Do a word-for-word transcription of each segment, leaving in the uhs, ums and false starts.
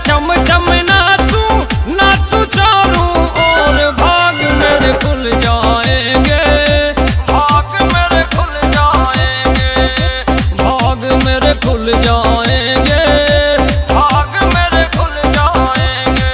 चम चम नाचू नाचू चारों ओर, भाग मेरे खुल जाएंगे, भाग मेरे खुल जाएंगे, भाग मेरे खुल जाएंगे, भाग मेरे खुल जाएंगे।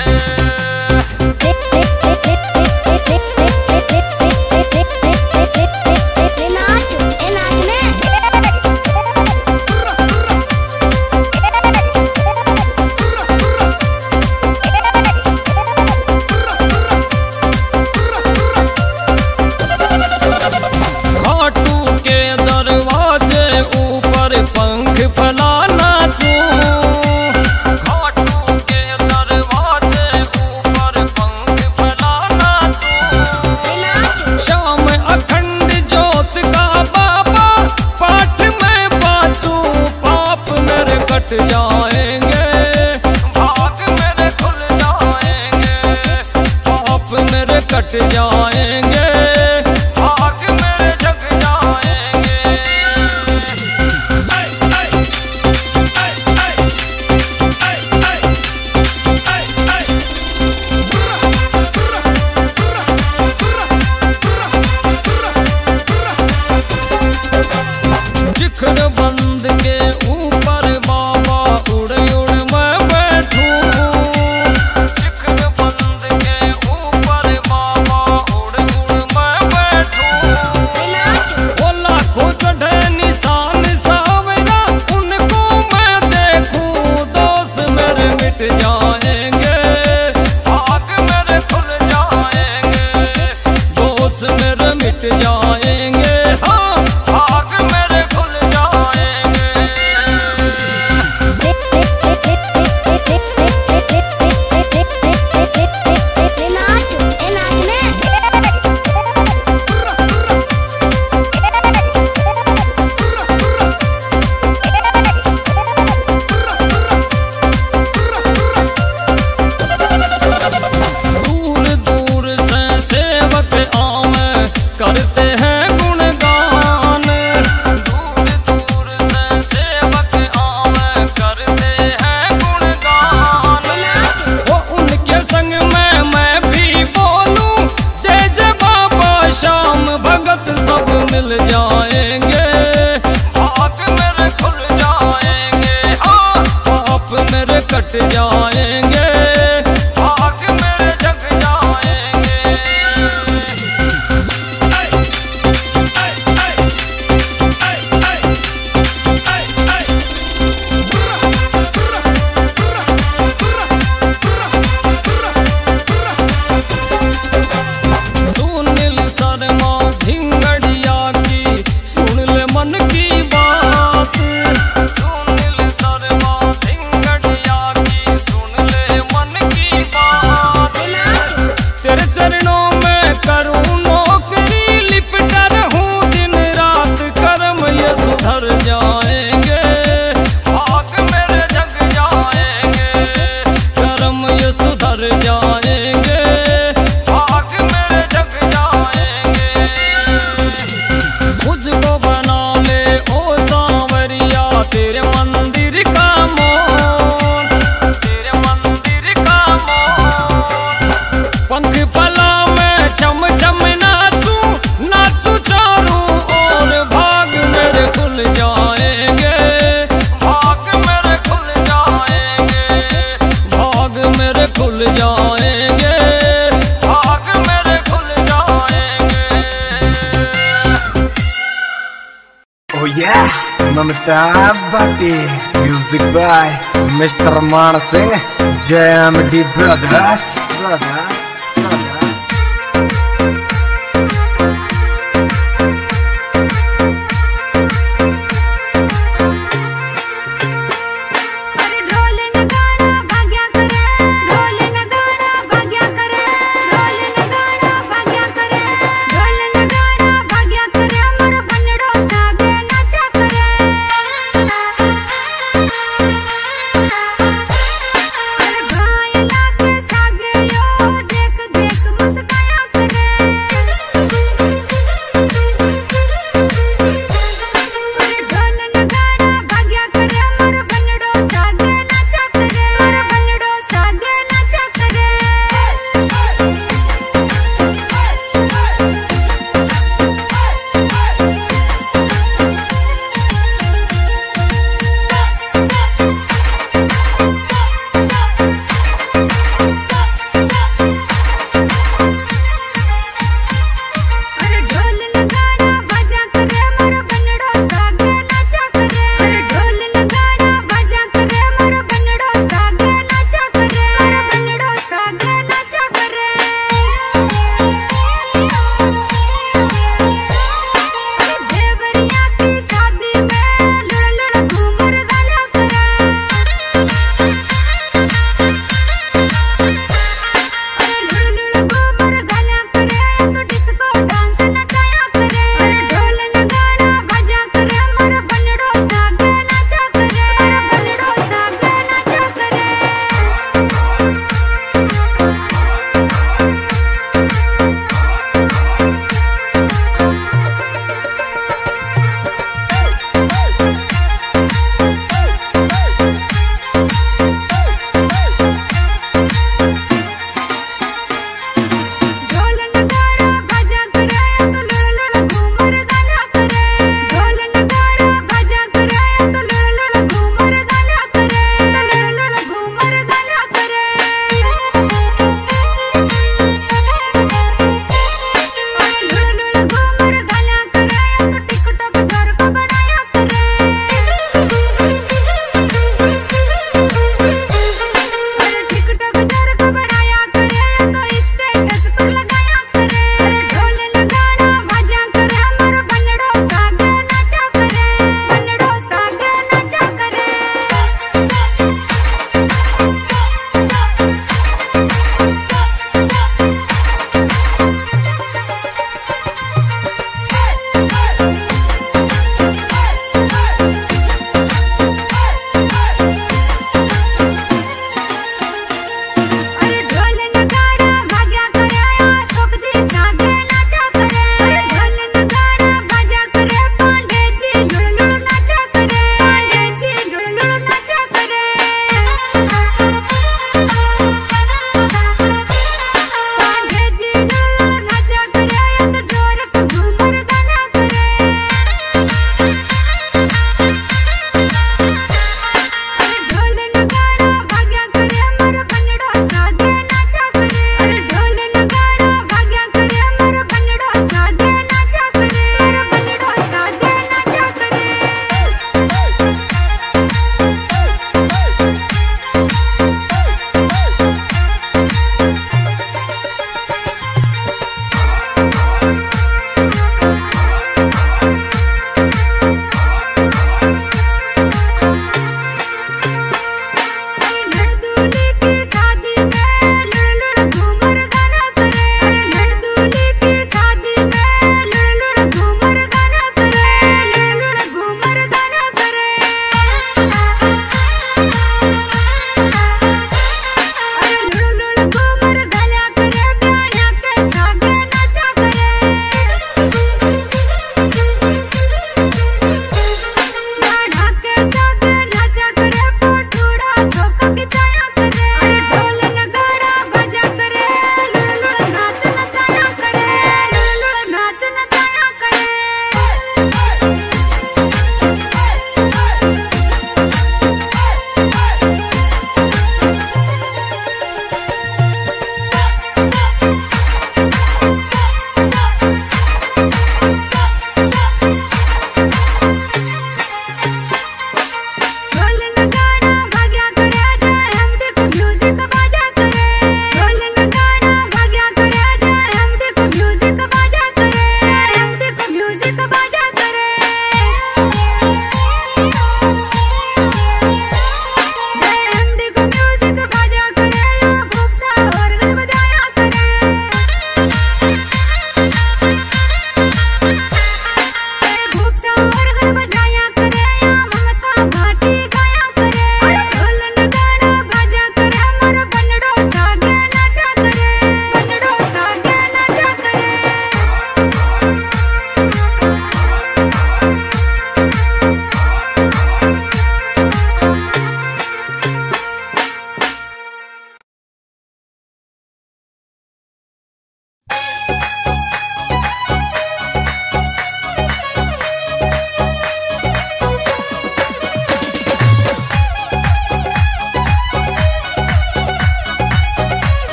पंख फैला नाचू, घाटों के दरवाजे ऊपर पंख फैला नाचू, शाम अखंड ज्योत का बाबा पाठ में बाचू, पाप मेरे कट जाएंगे, भाग मेरे खुल जाएंगे, पाप मेरे कट जाएंगे, भाग मेरे जग जाएंगे। शिखर बंद के ऊपर बाबा उड़ उड़ मैं बैठूं, शिखर बंद के ऊपर बाबा उड़ उड़ मैं बैठूं, वो लाखों चढ़े निशान सावरा उनको मैं देखूं, दोष मेरे मिट जाएंगे, भाग मेरे खुल जाएंगे, दोष मेरे मिट जाएंगे, हाँ भाग मेरे खुल जाएंगे। दूर दूर से सेवक आवे करते हैं गुणगान, दूर दूर से सेवक आवे करते हैं गुणगान, वो उनके संग में मैं भी बोलूं जय जय बाबा श्याम भगत सब मिल जाएंगे, भाग मेरे खुल जाएंगे, हाँ पाप मेरे कट जाएंगे, भाग मेरे जग जाएंगे। सुनील शर्मा धिंगड़िया की सुन ले मन की बात, सुनील शर्मा धिंगड़िया की सुन ले मन की बात, तेरे चरणों में करूं नौकरी लिपटा रहूं दिन रात, कर्म ये सुधर जाएंगे, भाग मेरे जग जाएंगे, कर्म ये सुधर जाएंगे, भाग मेरे जग जाएंगे। मुझको बना ले ओ सांवरिया तेरे मंदिर का मोर, तेरे मंदिर का मोर, पंख फैला मैं चम चम नाचू नाचू चारों ओर, भाग मेरे खुल जाएंगे, भाग मेरे खुल जाएंगे, भाग मेरे खुल जाएंगे, भाग मेरे खुल जाएंगे। Oh yeah, Mamta Bhatti, music by Mister Man Singh, J M D Brothers, brothers, brothers. अरे ढोल नगाड़ा भाग्या करे, ढोल नगाड़ा भाग्या करे, ढोल नगाड़ा भाग्या करे, ढोल नगाड़ा भाग्या करे, मोर बनड़ो सागे नाचा करे। अरे घायला के सागे यो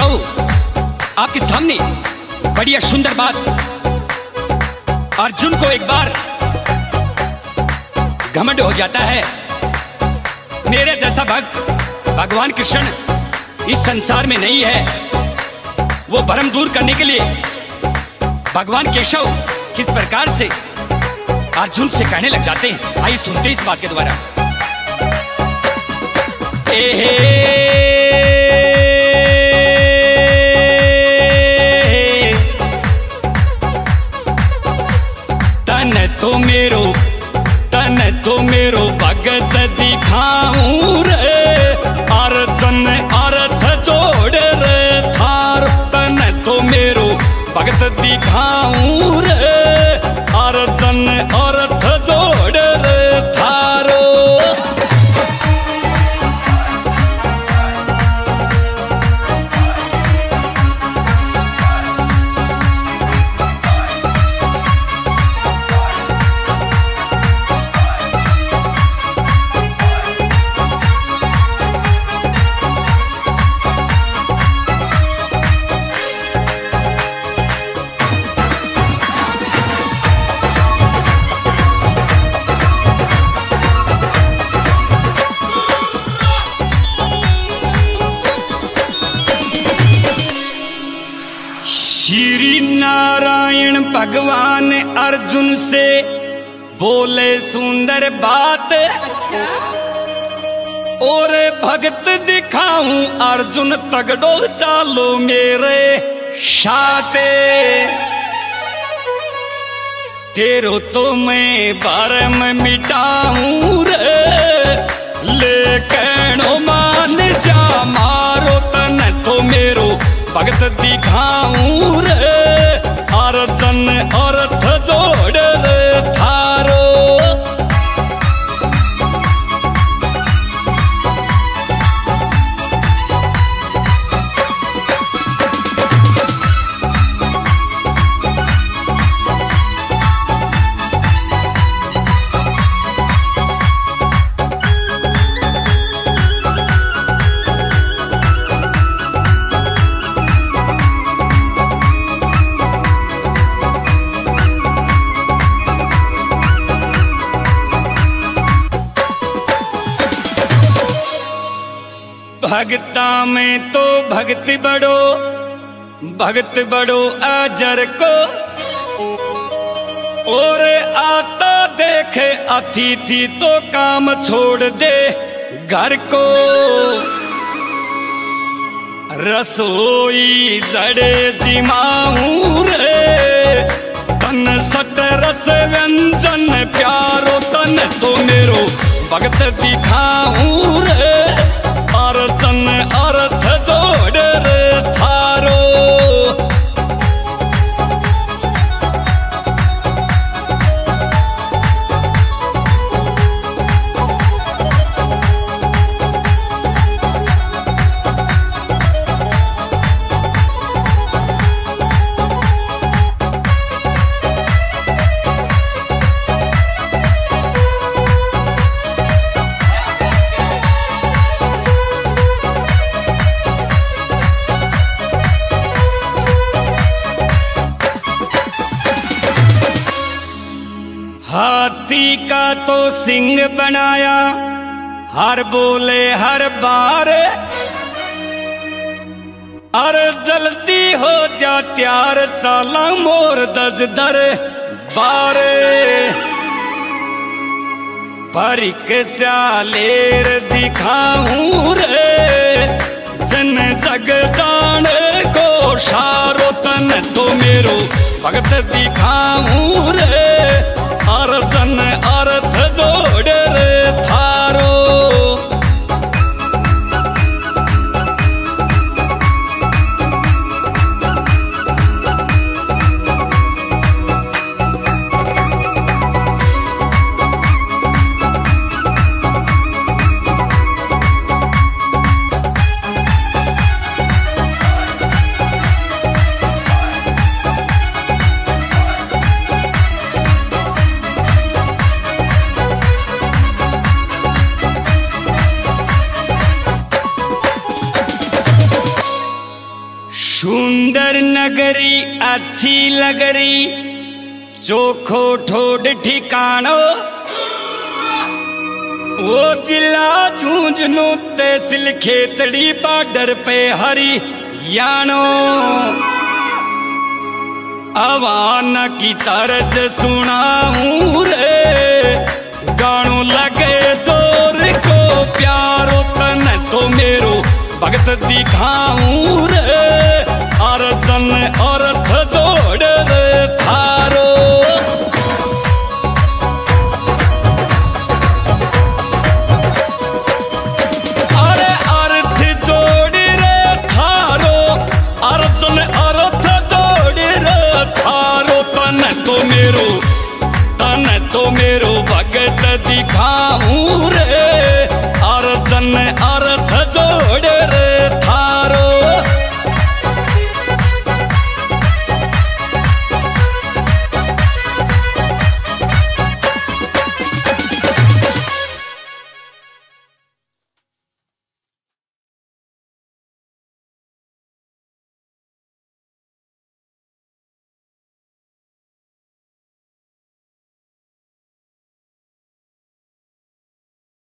केशव आपके सामने बढ़िया सुंदर बात। अर्जुन को एक बार घमंड हो जाता है, मेरे जैसा भक्त भगवान कृष्ण इस संसार में नहीं है। वो भ्रम दूर करने के लिए भगवान केशव किस प्रकार से अर्जुन से कहने लग जाते हैं, आइए सुनते हैं इस बात के द्वारा। तन तो मेरो तन तो मेरो भगत दिखाऊं रे, अर्जुन अर्थ जोड़ रे थार। तन तो मेरो भगत दिखाऊं रे, अर्जुन अर्थ जोड़ रे थारो। श्री नारायण भगवान अर्जुन से बोले सुंदर बात, और भगत दिखाऊं अर्जुन तगड़ो चालो मेरे साथे। तेरो तो मैं भरम मिटाऊं रे, लेकिन मान जा मारो। तन तो मेरो भगत दिखाऊं रे, अर्जुन अर्थ जोड़ रे थारो। भगता में तो भक्ति बड़ो, भगत बड़ो अजर को, और आता देखे अतिथि तो काम छोड़ दे घर को। रसोई जड़े जिमाऊं रे, तन सट रस व्यंजन प्यारो। तन तो मेरो भगत दिखाऊं रे, अर्जुन अर्थ जोड़ रे थारो। हाथी का तो सिंह बनाया, हर बोले हर बार, अरे जल्दी हो जा त्यार चाला मोर दज दर बारे। परिक स्यालेर दिखाऊं रे, जन जग जान को सारो। तन तो मेरो भगत दिखाऊं रे, अर्जुन अर्थ जोड़ रे थारो। मेरी अच्छी लग रही चोखो ठोड ठिकानो वो जिला झुंझुनू तहसील खेतड़ी बॉर्डर पे हरियाणो आवान की तरज सुनाऊं रे गानों लगे जोर को प्यारो तन तो मेरो भगत दिखाऊं रे अर्जन अर्थ जोड़ रे थारो अरे अर्थ जोड़ रे थारो अर्जन अर्थ जोड़ रे थारो तन तो मेरो तन तो मेरो भगत दिखाऊं रे अर्जन अर्थ जोड़ रे